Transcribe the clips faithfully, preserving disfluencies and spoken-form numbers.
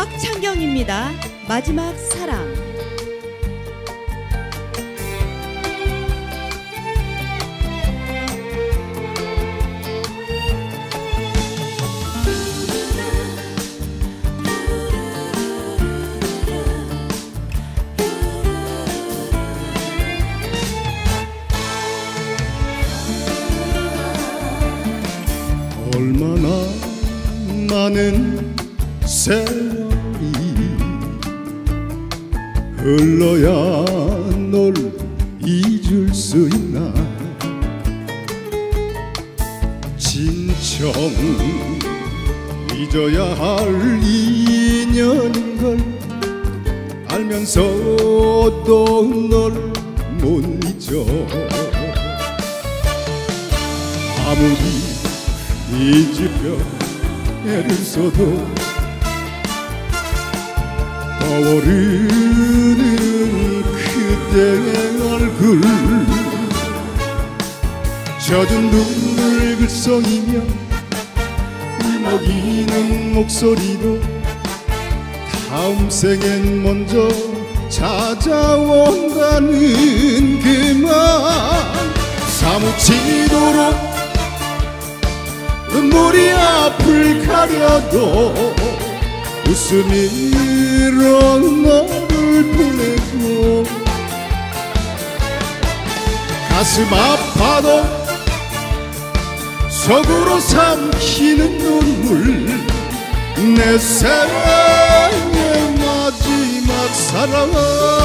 곽창경입니다. 마지막 사랑. 얼마나 많은 세월이 흘러야 널 잊을 수 있나. 진정 잊어야 할 인연인 걸 알면서도 널 못 잊어. 아무리 잊으려 애를 써도 떠오르는 그대의 얼굴, 젖은 눈물 글썽이며 울먹이는 목소리로 다음 생엔 먼저 찾아온다는 그 말 사무치도록 눈물이 앞을 가려도 웃음으로 너를 보내고 가슴 아파도 속으로 삼키는 눈물 내 생의 마지막 사랑.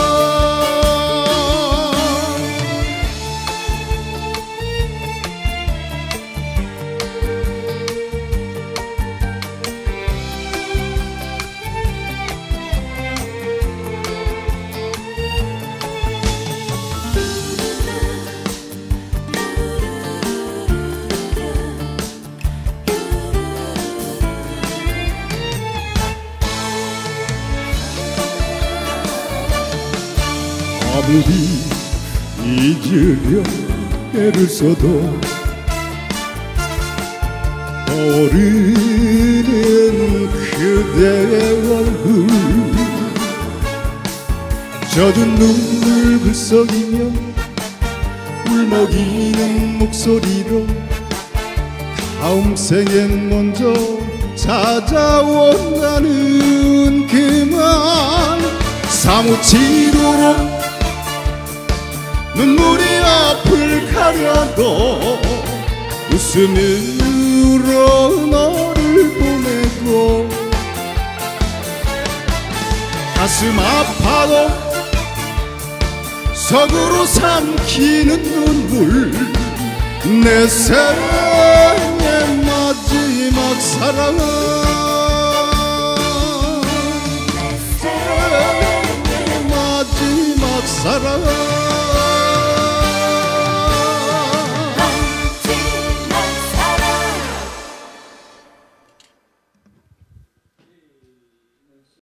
아무리 잊으려 애를 써도 떠오르는 그대의 얼굴, 젖은 눈물 글썽이며 울먹이는 목소리로 다음 생엔 먼저 찾아온다는 그 말 사무치도록 눈물이 앞을 가려도 웃음으로 너를 보내고 가슴 아파도 속으로 삼키는 눈물 내 생의 마지막 사랑. 내 생의 마지막 사랑.